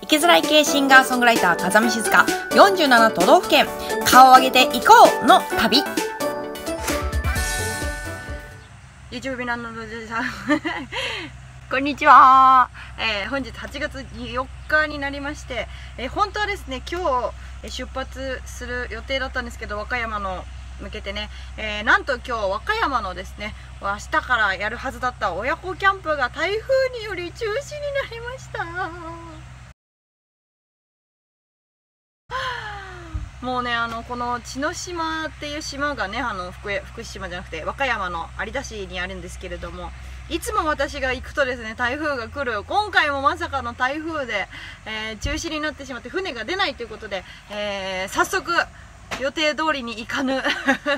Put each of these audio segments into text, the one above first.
きづらい系シンガーソングライター風見静香、47都道府県顔を上げていこうの旅。 YouTube ビナンのロジェさんこんにちは。本日8月4日になりまして、本当はですね、今日出発する予定だったんですけど、和歌山の向けてね、なんと今日和歌山のですね、明日からやるはずだった親子キャンプが台風により中止になりました。もうね、この茅野島っていう島がね、福島じゃなくて和歌山の有田市にあるんですけれども、いつも私が行くとですね、台風が来る。今回もまさかの台風で、中止になってしまって船が出ないということで、早速予定通りに行かぬ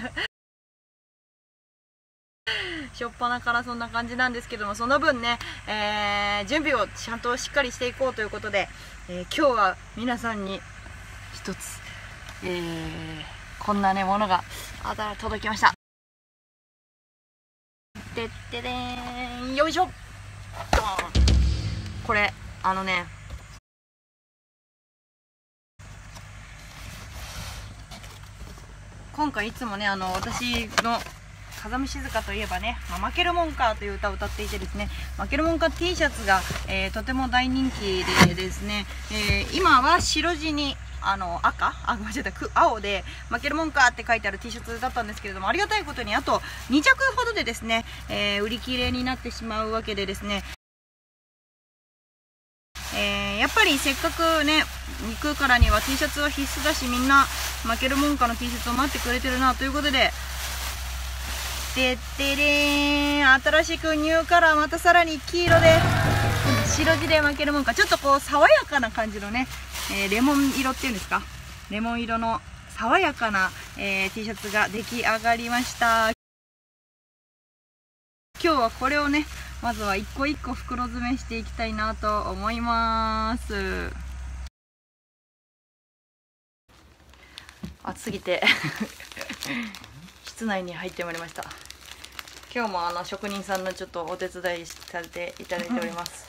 しょっぱなからそんな感じなんですけども、その分ね、準備をちゃんとしっかりしていこうということで、今日は皆さんに一つ、こんなねものが届きました。てってでーん、よいしょ、ドーン。これ今回いつもね、私の風見静香といえばね、負けるもんかという歌を歌っていてですね、負けるもんか T シャツが、とても大人気でですね、今は白地に間違えた、青で負けるもんかって書いてある T シャツだったんですけれども、ありがたいことにあと2着ほどでですね、売り切れになってしまうわけでですね、やっぱりせっかくね行くからには T シャツは必須だし、みんな負けるもんかの T シャツを待ってくれてるなということで、てってれーん、新しくニューカラー、またさらに黄色で白地で負けるもんか、ちょっとこう爽やかな感じのね、レモン色っていうんですか、レモン色の爽やかな、T シャツが出来上がりました。今日はこれをね、まずは一個一個袋詰めしていきたいなと思います。暑すぎて室内に入ってまいりました。今日も職人さんのちょっとお手伝いさせていただいております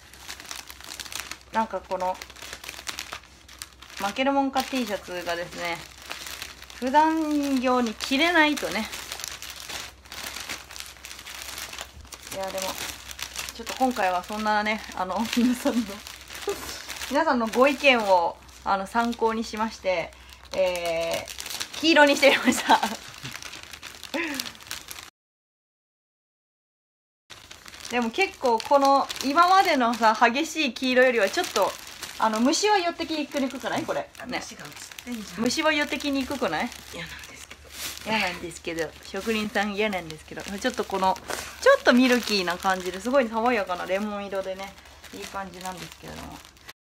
なんかこの負けるもんか T シャツがですね、普段用に着れないとね、いやでもちょっと今回はそんなね、皆さんのご意見を参考にしまして、黄色にしてみましたでも結構この今までのさ激しい黄色よりはちょっと虫は寄ってきにくくない？これね、虫は寄ってきにくくない？嫌なんですけど、職人さん嫌なんですけど、ちょっとミルキーな感じですごい爽やかなレモン色でね、いい感じなんですけれども、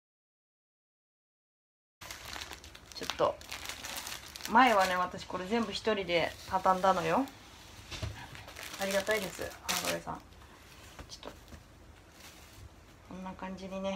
ちょっと前はね、私これ全部一人で畳んだのよ。ありがたいです、ハンドレさん。ちょっとこんな感じにね、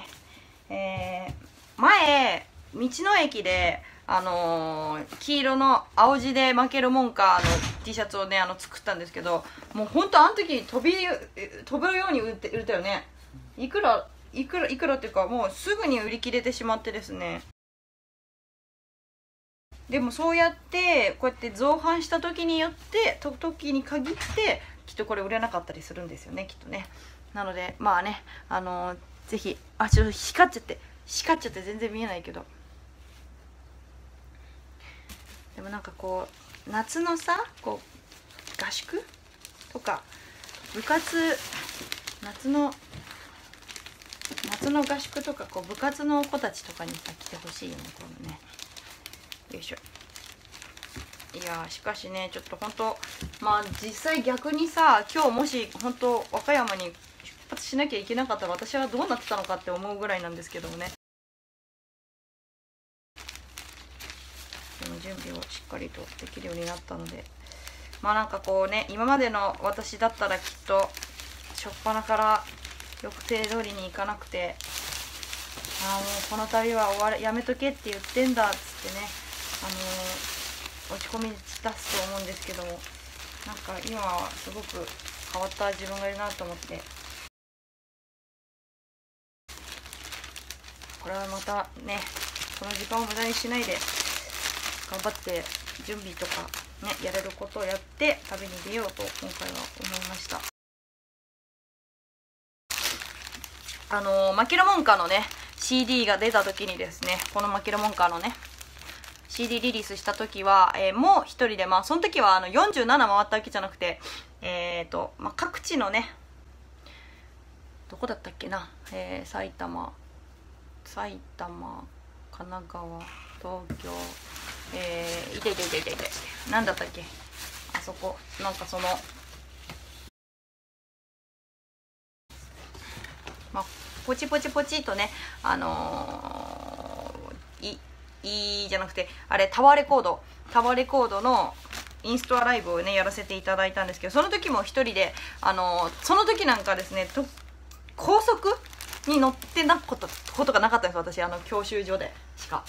前道の駅で黄色の青地で負けるもんかT シャツをね作ったんですけど、もうほんとあの時飛ぶように売れたよね。いくらっていうか、もうすぐに売り切れてしまってですね。でもそうやってこうやって造反した時に限ってきっとこれ売れなかったりするんですよね、きっとね。なのでまあね、ぜひちょっと光っちゃって全然見えないけど、でもなんかこう夏のさ、こう合宿とか部活、夏の合宿とか、こう部活の子たちとかにさ来てほしいよね、このね。よいしょ。いやー、しかしね、ちょっと本当まあ実際逆にさ、今日もし本当和歌山に出発しなきゃいけなかったら私はどうなってたのかって思うぐらいなんですけどもね。でも準備をしっかりとできるようになったので、まあなんかこうね、今までの私だったらきっと初っ端から予定通りに行かなくて、もうこの旅はやめとけって言ってんだっつってね、落ち込み出すと思うんですけども、なんか今はすごく変わった自分がいるなと思って、 これはまたね、この時間を無駄にしないで頑張って準備とかね、やれることをやって旅に出ようと今回は思いました。マキロモンカのね CD が出た時にですね、このマキロモンカのね CD リリースした時は、もう一人で、その時は47回ったわけじゃなくて、各地のね、どこだったっけな、埼玉、神奈川、東京、なんだったっけ、あそこ、なんかその、ポチポチポチとね、じゃなくて、あれ、タワーレコードのインストアライブをね、やらせていただいたんですけど、その時も一人で、その時なんかですね、高速に乗ってなことがなかったんです、私、教習所でしか。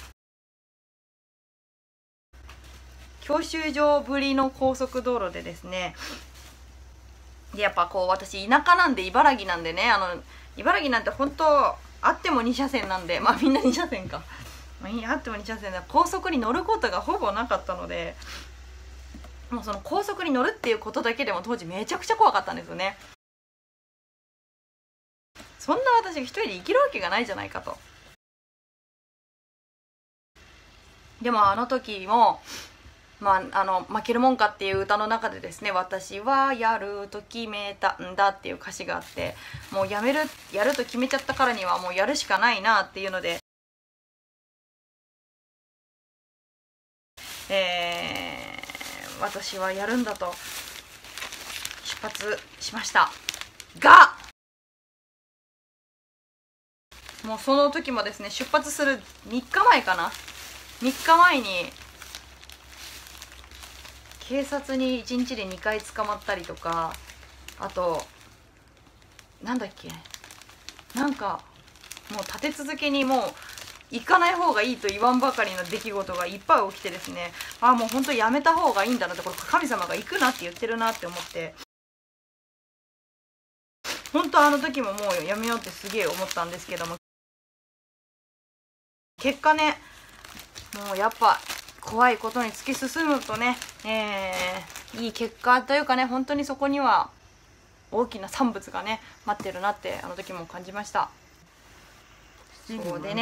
教習所ぶりの高速道路でですね、で、やっぱこう、私、田舎なんで、茨城なんでね、茨城なんて本当、あっても2車線なんで、みんな2車線か。あっても2車線で、高速に乗ることがほぼなかったので、もうその高速に乗るっていうことだけでも当時めちゃくちゃ怖かったんですよね。そんな私が一人で生きるわけがないじゃないかと。でもあの時も、負けるもんかっていう歌の中でですね、私はやると決めたんだっていう歌詞があって、もうやると決めちゃったからにはもうやるしかないなっていうので、私はやるんだと出発しましたが、もうその時もですね、出発する3日前かな、3日前に警察に1日で2回捕まったりとか、あとなんだっけ、なんかもう立て続けにもう行かない方がいいと言わんばかりの出来事がいっぱい起きてですね、もう本当やめた方がいいんだなって、これ神様が行くなって言ってるなって思って、本当あの時ももうやめようってすげえ思ったんですけども、結果ね、もうやっぱ怖いことに突き進むとね、いい結果というかね、本当にそこには大きな産物がね待ってるなってあの時も感じました。そうでね、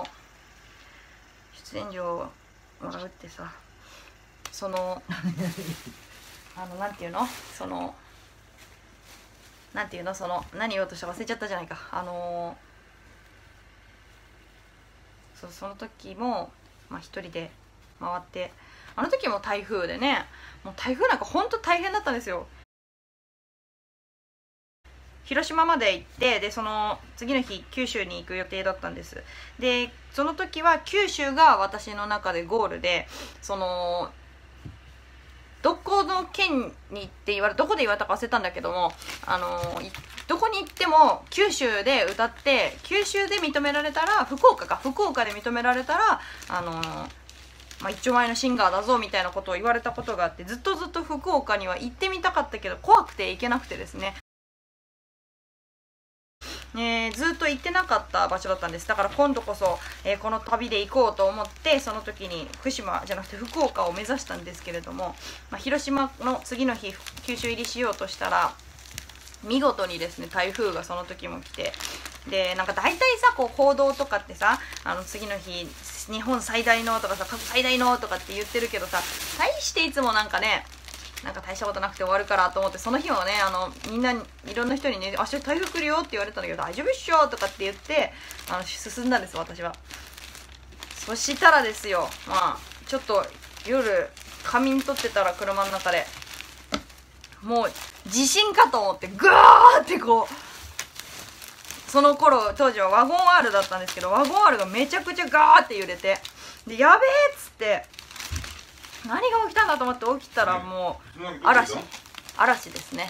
出演料をもらうってさ、そのなんていうの、何言おうとしたか忘れちゃったじゃないか。その時も一人で回って、あの時も台風でね、もう台風なんかほんと大変だったんですよ。広島まで行って、でその次の日九州に行く予定だったんです。でその時は九州が私の中でゴールで、どこの県にってどこで言われたか忘れたんだけども、どこに行っても九州で歌って、九州で認められたら、福岡で認められたら一丁前のシンガーだぞみたいなことを言われたことがあって、ずっと福岡には行ってみたかったけど怖くて行けなくてですね、ずっと行ってなかった場所だったんです。だから今度こそ、この旅で行こうと思って、その時に福島じゃなくて福岡を目指したんですけれども、広島の次の日九州入りしようとしたら、見事にですね台風がその時も来て、でなんか大体さ、こう報道とかってさ、次の日日本最大のとかさ、過去最大のとかって言ってるけどさ、大していつもなんか大したことなくて終わるからと思って、その日もね、みんないろんな人にね、明日台風来るよって言われたんだけど、大丈夫っしょとかって言って進んだんです、私は。そしたらですよ、ちょっと夜仮眠取ってたら車の中で、もう地震かと思ってグーってこう、その頃当時はワゴン R だったんですけど、ワゴン R がめちゃくちゃガーって揺れて、でやべえっつって、何が起きたんだと思って起きたら、もう嵐ですね。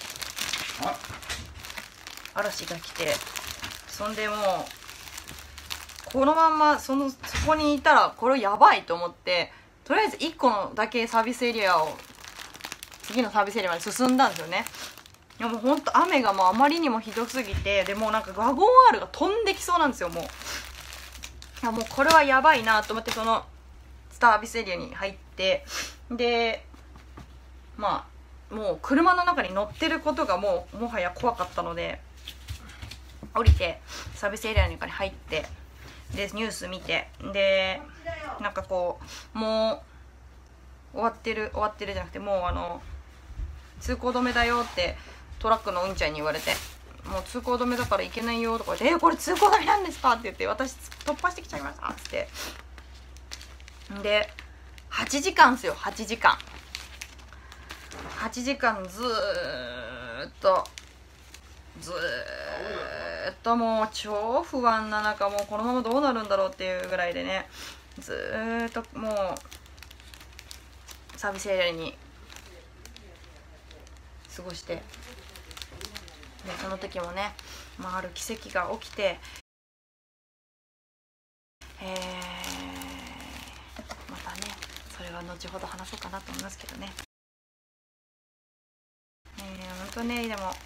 嵐が来て、そんでもうこのまんまそこにいたらこれやばいと思って、とりあえず1個のだけサービスエリアを次のサービスエリアまで進んだんですよね。いやもうほんと雨がもうあまりにもひどすぎて、でもうなんかワゴン R が飛んできそうなんですよ。もいやもうこれはやばいなと思って、そのサービスエリアに入って、でまあもう車の中に乗ってることがもはや怖かったので、降りてサービスエリアの中に入って、でニュース見て、でなんかこうもう終わってるじゃなくて、もう通行止めだよってトラックのうんちゃんに言われて、もう通行止めだから行けないよとか言って、これ通行止めなんですかって言って、私突破してきちゃいましたっつって、で8時間ですよ。8時間ずーっともう超不安な中、もうこのままどうなるんだろうっていうぐらいでね、ずーっともうサービスエリアに過ごして、でその時もね、ある奇跡が起きて、またねそれは後ほど話そうかなと思いますけどね。本当ね、でも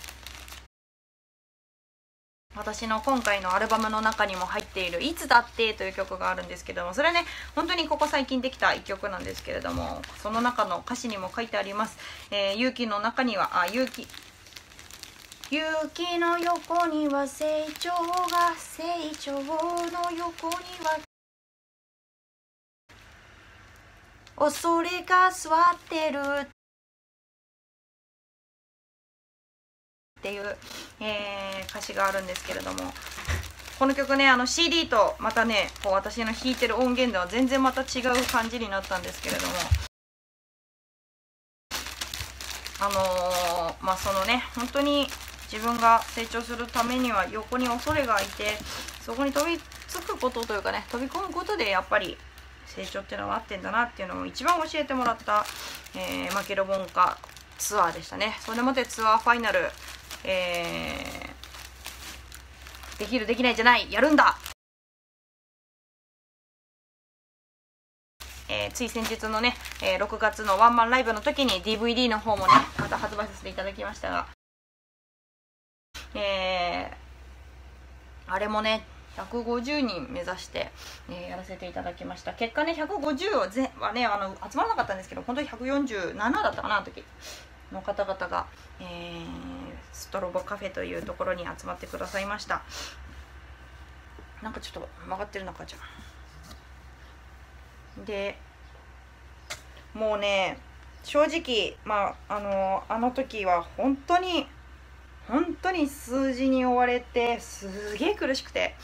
私の今回のアルバムの中にも入っている「いつだって」という曲があるんですけども、それはね本当にここ最近できた一曲なんですけれども、その中の歌詞にも書いてあります。勇気の中には勇気の横には成長が、成長の横には恐れが座ってるっていう、歌詞があるんですけれども、この曲ねCD とまたねこう私の弾いてる音源では全然また違う感じになったんですけれども、そのね本当に自分が成長するためには横に恐れがいて、そこに飛びつくことというかね、飛び込むことでやっぱり成長っていうのはあってんだなっていうのを一番教えてもらった、マケロボンカツアーでしたね。それまでツアーファイナル、できるできないじゃない、やるんだ、つい先日のね、6月のワンマンライブの時に DVD の方もねまた発売させていただきましたが、あれもね150人目指して、やらせていただきました。結果ね150はね集まらなかったんですけど、本当に147だったかな、あの時の方々が、ストロボカフェというところに集まってくださいました。なんかちょっと曲がってるのかじゃんで、もうね正直あの時は本当に数字に追われてすげえ苦しくて、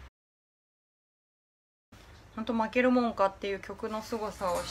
本当負けるもんかっていう曲の凄さを知った、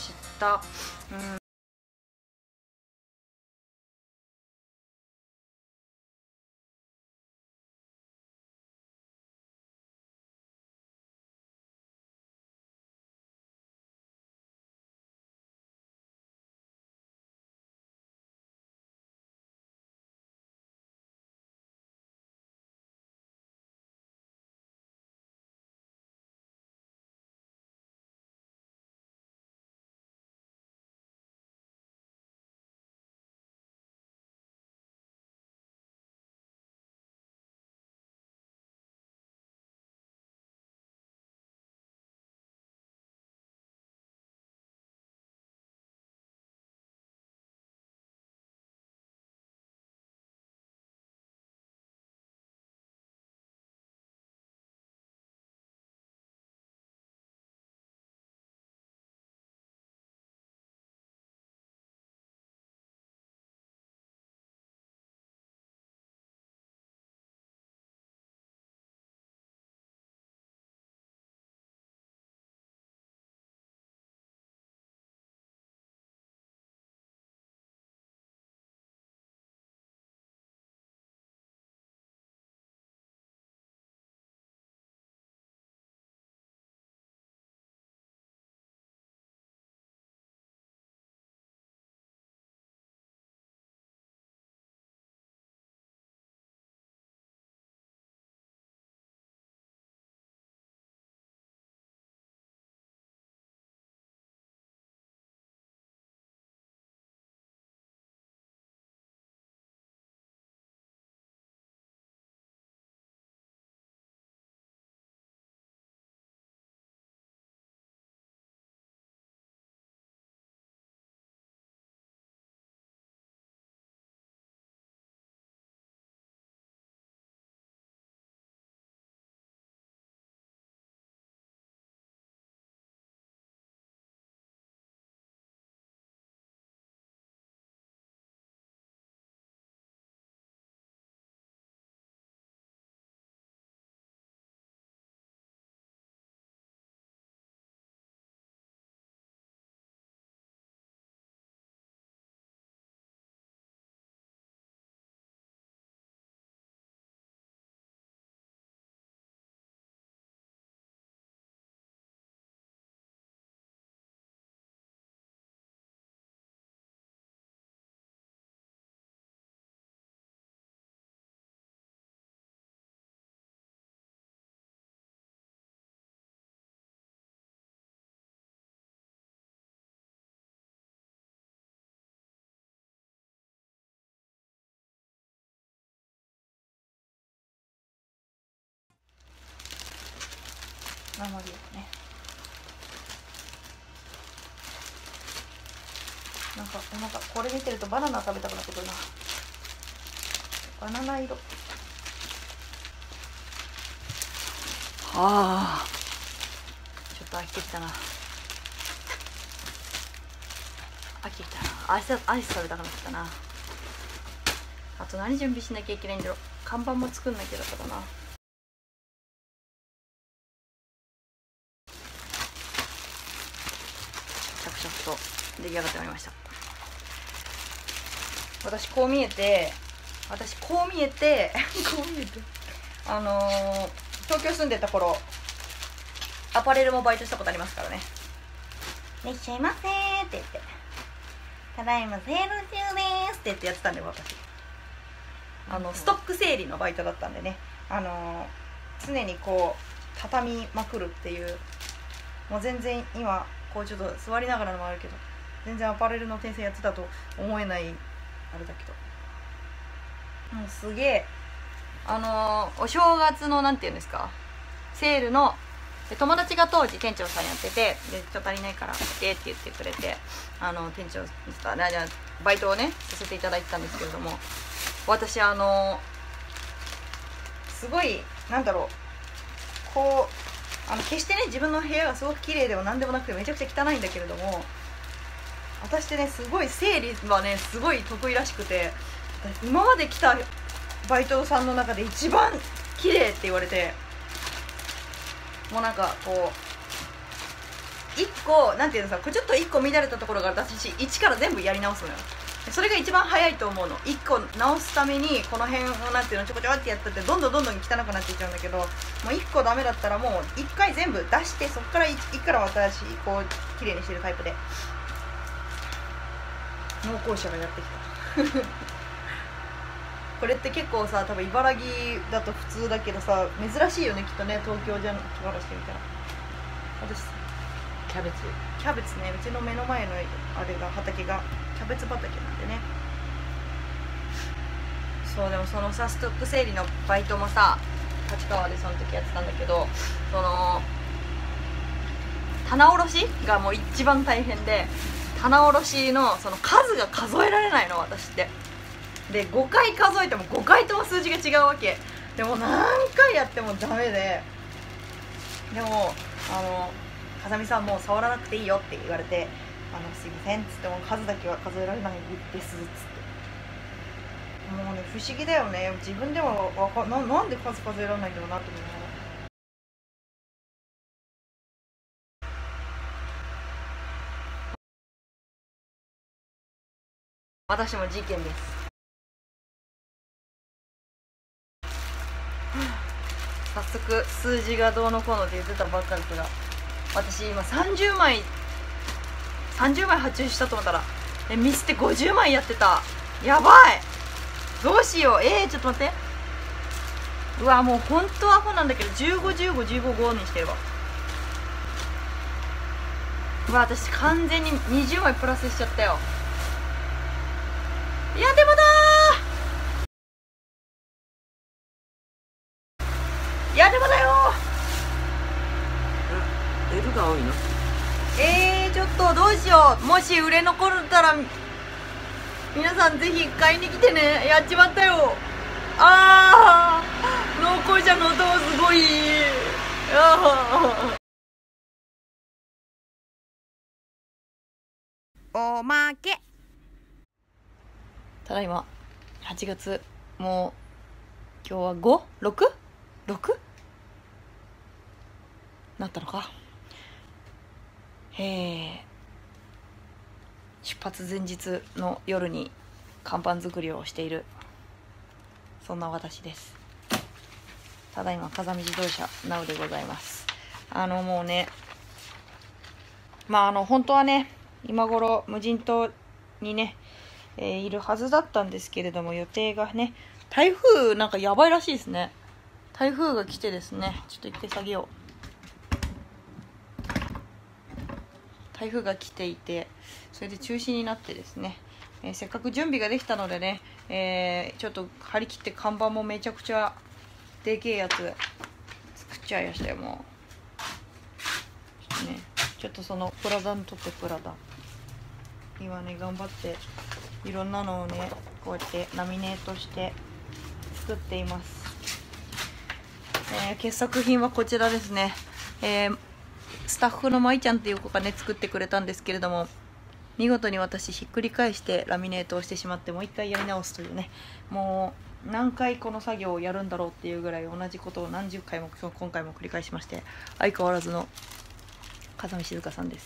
鉛をね。なんかお腹これ見てるとバナナ食べたくなってくるな。バナナ色。はあ、ちょっと飽きてきたな。飽きてきたな。アイス食べたくなってきたな。あと何準備しなきゃいけないんだろう。看板も作んなきゃだからな。着々と出来上がってまいりました。私こう見えて東京住んでた頃アパレルもバイトしたことありますからね。いらっしゃいませーって言って、ただいまセール中ですって言ってやってたんで、私ストック整理のバイトだったんでね、常にこう畳みまくるっていう、もう全然今こうちょっと座りながらのもあるけど、全然アパレルの店員やってたと思えないあれだけど、もうすげえお正月のなんていうんですか、セールの友達が当時店長さんやってて、でちょっと足りないから来てって言ってくれて、店長さんバイトをねさせていただいてたんですけれども、私すごいなんだろう、こう決してね自分の部屋がすごく綺麗でも何でもなくてめちゃくちゃ汚いんだけれども、私ってねすごい整理はねすごい得意らしくて、今まで来たバイトさんの中で一番綺麗って言われて、もうなんかこう1個なんていうのさ、ちょっと1個乱れたところが私一から全部やり直すのよ。それが一番早いと思うの。1個直すためにこの辺をなんていうのちょこちょこってやったってどんどん汚くなっていっちゃうんだけど、もう1個ダメだったらもう1回全部出して、そこから1から私こう綺麗にしてるタイプで、農耕者がやってきたこれって結構さ、多分茨城だと普通だけどさ、珍しいよねきっとね、東京じゃからしてみたら。私キャベツね、うちの目の前のあれが畑がキャベツ畑なんでね。そう、でもそのさストック整理のバイトもさ、立川でその時やってたんだけど、その棚卸しがもう一番大変で、棚卸しのその数が数えられないの私って。で5回数えても5回とも数字が違うわけで、も何回やってもダメで、でも風見さんもう触らなくていいよって言われて、すいませんっつって、も数だけは数えられないですっつって、もうね不思議だよね、自分でもなんで数えられないんだろうなって思いながら。私も事件です。早速数字がどうのこうのって言ってたばっかですが、私今30枚発注したと思ったらミスって50枚やってた。やばい、どうしよう。ちょっと待って、うわもう本当はアホなんだけど、151515にしてるわ。うわ私完全に20枚プラスしちゃったよ。いやでもだー、いやでもだよー。L が多いの？ ちょっとどうしよう。もし売れ残ったら皆さんぜひ買いに来てね。やっちまったよ。農耕者の音もすごい。おまけ。ただいま8月、もう今日は 5?6?6? なったのか。出発前日の夜に看板作りをしている、そんな私です。ただいま風見自動車なうでございます。もうね、本当はね今頃無人島にね、いるはずだったんですけれども、予定がね、台風なんかやばいらしいですね。台風が来てですね、ちょっと一回下げよう。台風が来ていて、それで中止になってですね、せっかく準備ができたのでね、ちょっと張り切って看板もめちゃくちゃでけえやつ作っちゃいましたよ。もですね。ちょっとそのプラダにとってプラダ今ね頑張っていろんなのをねこうやってラミネートして作っています。傑作品はこちらですね。スタッフのまいちゃんっていう子がね作ってくれたんですけれども、見事に私ひっくり返してラミネートをしてしまって、もう一回やり直すというね、もう何回この作業をやるんだろうっていうぐらい同じことを何十回も今回も繰り返しまして、相変わらずの風見静香さんです。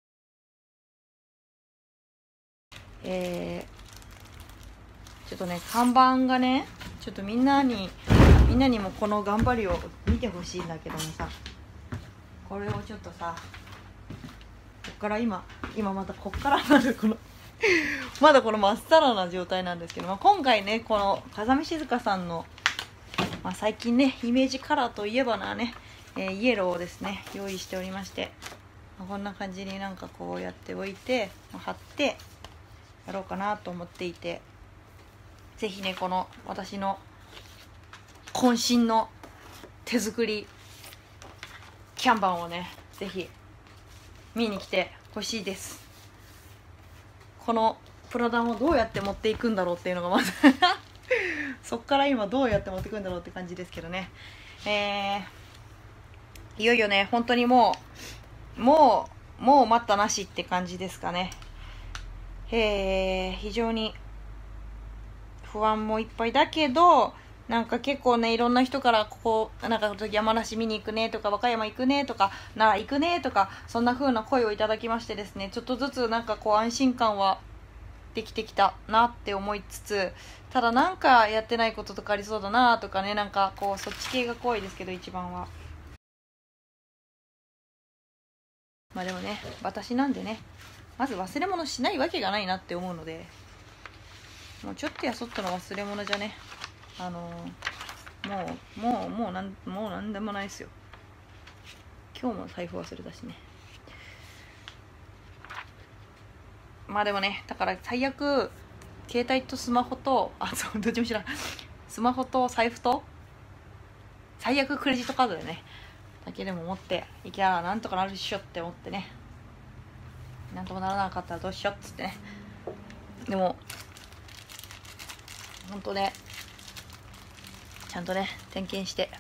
ちょっとね看板がね、ちょっとみんなにもこの頑張りを見てほしいんだけどもさ、これをちょっとさ、こっから今またこっからまだこのまだこのまっさらな状態なんですけども、今回ねこの風見静香さんの、最近ねイメージカラーといえばなね、イエローをですね用意しておりまして、こんな感じになんかこうやっておいて貼ってやろうかなと思っていて、ぜひねこの私の渾身の手作りキャンバンをねぜひ見に来てほしいです。このプラダンをどうやって持っていくんだろうっていうのがまずそっから今どうやって持っていくんだろうって感じですけどね。いよいよね本当にもう待ったなしって感じですかね。非常に不安もいっぱいだけど、なんか結構ねいろんな人からここなんか山梨見に行くねとか和歌山行くねとか奈良行くねとかそんな風な声をいただきましてですね、ちょっとずつなんかこう安心感はできてきたなって思いつつ、ただなんかやってないこととかありそうだなとかね、なんかこうそっち系が怖いですけど一番は。でもね私なんでね、まず忘れ物しないわけがないなって思うので、もうちょっとやそっとの忘れ物じゃね、もうなんでもないですよ。今日も財布忘れたしね。でもねだから最悪携帯とスマホとそうどっちも知らん、スマホと財布と最悪クレジットカードでねだけでも持っていきゃなんとかなるっしょって思ってね、なんとかならなかったらどうしようっつってね。でも本当ねちゃんとね点検して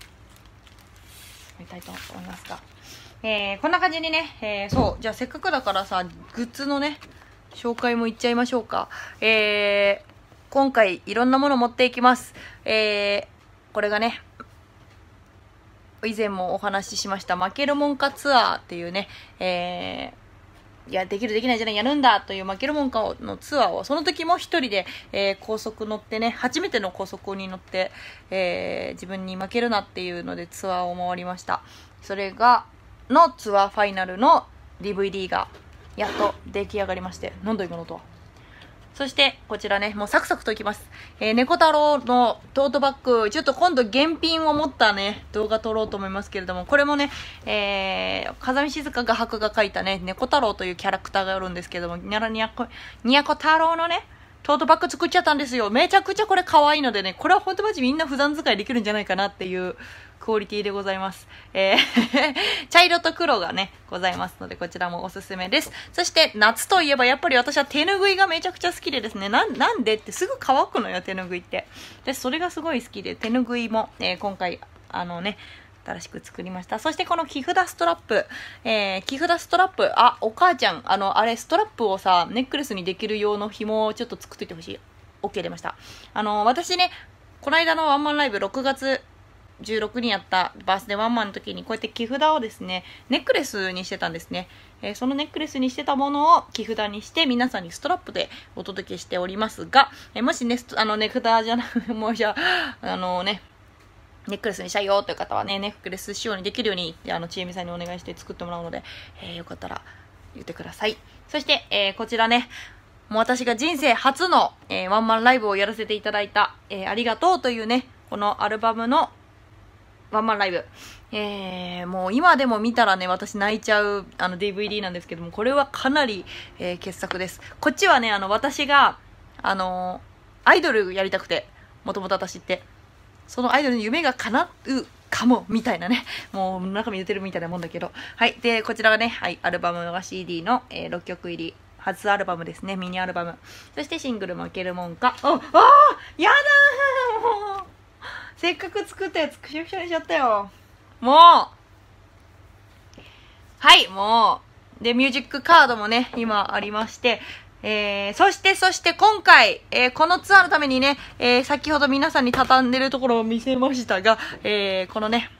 みたいと思いますが、こんな感じにね、そうじゃあせっかくだからさグッズのね紹介もいっちゃいましょうか。今回いろんなもの持っていきます。これがね以前もお話ししました負けるもんかツアーっていうね、いやできるできないじゃないやるんだという負けるもんかのツアーを、その時も一人で、高速乗ってね、初めての高速に乗って、自分に負けるなっていうのでツアーを回りました。それがのツアーファイナルの DVD がやっと出来上がりまして、なんだ今のとは。そしてこちらねもうサクサクといきます。猫太郎のトートバッグ、ちょっと今度現品を持ったね動画撮ろうと思いますけれども、これもね、風見静香画伯が描いたね猫太郎というキャラクターがあるんですけども、にゃこ太郎のねトートバッグ作っちゃったんですよ。めちゃくちゃこれ可愛いのでね、これは本当マジみんな普段使いできるんじゃないかなっていうクオリティでございます。茶色と黒がねございますのでこちらもおすすめです。そして夏といえばやっぱり私は手ぬぐいがめちゃくちゃ好きでですね、なんでってすぐ乾くのよ手ぬぐいって。でそれがすごい好きで手ぬぐいも、今回新しく作りました。そしてこの木札ストラップ、お母ちゃんあれストラップをさネックレスにできる用の紐をちょっと作っといてほしい。 OK 出ました。私ねこの間のワンマンライブ6月16にやったバースデーワンマンの時にこうやって木札をですねネックレスにしてたんですね。そのネックレスにしてたものを木札にして皆さんにストラップでお届けしておりますが、もしね値札じゃなくもうじゃネックレスにしたいよという方はねネックレス仕様にできるようにちえみさんにお願いして作ってもらうので、よかったら言ってください。そして、こちらねもう私が人生初の、ワンマンライブをやらせていただいた、ありがとうというねこのアルバムのワンマンライブ、もう今でも見たらね私泣いちゃうDVD なんですけども、これはかなり、傑作です。こっちはね私がアイドルやりたくて、もともと私ってそのアイドルの夢が叶うかもみたいなね、もう中身言ってるみたいなもんだけど、はい。でこちらがね、はい、アルバムが CD の、6曲入り初アルバムですね、ミニアルバム。そしてシングル負けるもんか。やだー、もうせっかく作ったやつくしゃくしゃにしちゃったよ、もう。はい、もうでミュージックカードもね今ありまして、そして今回、このツアーのためにね、先ほど皆さんに畳んでるところを見せましたが、このね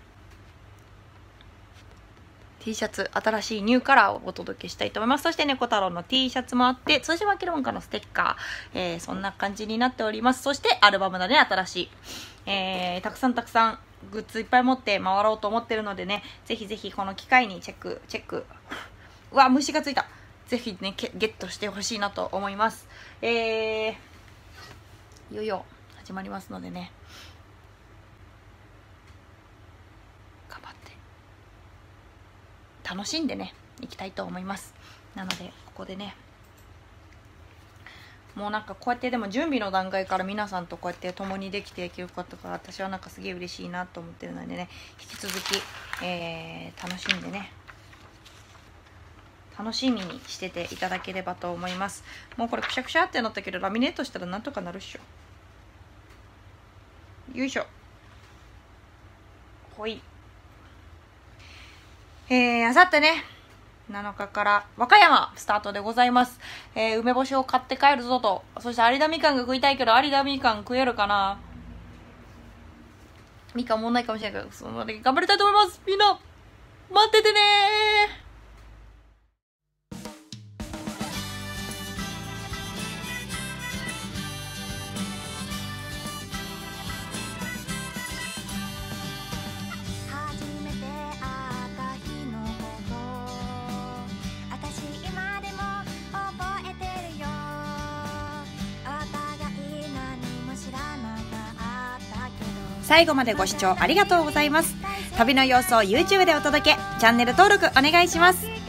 T シャツ、新しいニューカラーをお届けしたいと思います。そして猫太郎の T シャツもあって、通島明門からのステッカー、そんな感じになっております。そしてアルバムだね、新しい、たくさんグッズいっぱい持って回ろうと思ってるのでね、ぜひぜひこの機会にチェックうわ、虫がついた。ぜひねゲットしてほしいなと思います。いよいよ始まりますのでね、頑張って楽しんでねいきたいと思います。なのでここでね、もうなんかこうやってでも準備の段階から皆さんとこうやって共にできていけることが私はなんかすげえ嬉しいなと思ってるのでね、引き続き、楽しんでね、楽しみにしてていただければと思います。もうこれくしゃくしゃってなったけど、ラミネートしたらなんとかなるっしょ。よいしょ。ほい。あさってね7日から和歌山スタートでございます。梅干しを買って帰るぞと。そして有田みかんが食いたいけど、有田みかん食えるかな。みかんもんないかもしれないけど、そのまで頑張りたいと思います。みんな待っててねー。最後までご視聴ありがとうございます。旅の様子を YouTube でお届け、チャンネル登録お願いします。